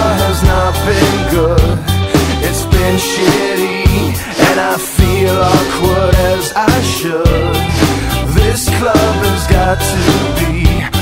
far has not been good. It's been shitty, and I feel awkward as I should. This club has got to be